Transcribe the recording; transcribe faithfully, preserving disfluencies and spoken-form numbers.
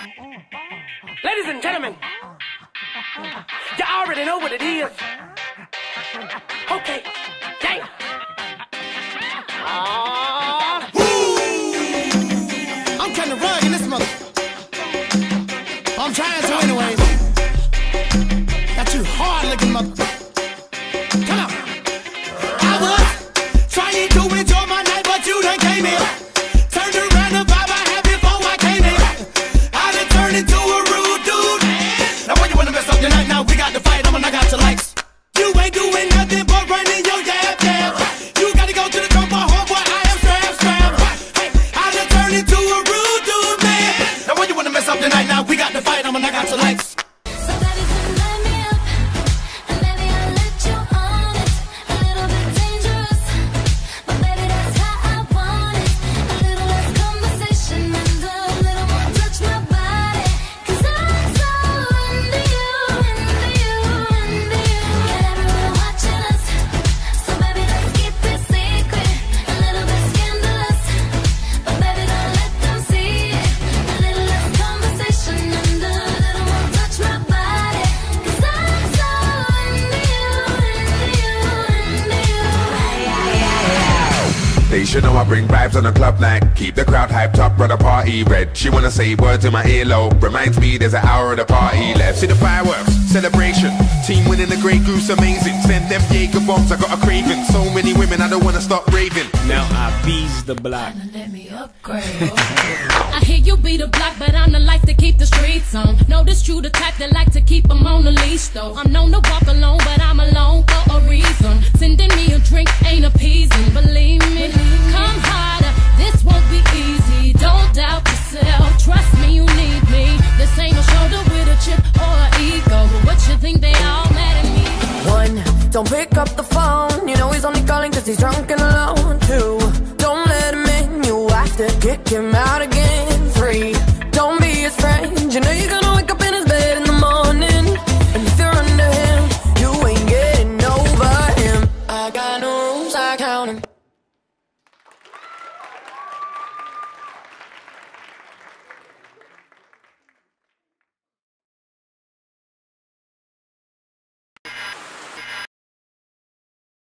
Ladies and gentlemen, you already know what it is. Okay, damn. Ah, I'm kinda rugged in this mother. I'm trying to anyways. Got you hard looking mother. Come on. I was trying to enjoy my night, but you done came in. Turned around the vibe I had before I came in. I done turned into a rude dude. Now when you wanna mess up your night, now we got to fight. I'ma knock out your lights. You ain't doing nothing but running your jab jab. You gotta go to the trunk, my homeboy. I am strap strap. Hey, I done turned into a rude dude, man. Now when you wanna mess up your night, now we got to fight. I'ma knock out your lights. They should know I bring vibes on the club night. Keep the crowd hyped up, run the party red. She wanna say words in my earlobe. Reminds me there's an hour of the party left. See the fireworks, celebration. Team winning the great goose, amazing. Send them Jaeger bombs, I got a craving. So many women, I don't wanna stop raving. Now I bees the block. Let me upgrade. I hear you be the block, but I'm the life to keep the streets on. Know this true, the type that like to keep them on the leash though. I'm known to walk alone, but I'm alone for a reason. Sending me a drink ain't appeasing, believe me. Come harder, this won't be easy. Don't doubt yourself, trust me, you need me. This ain't a shoulder with a chip or an ego. But what you think they all mad at me? one, don't pick up the phone.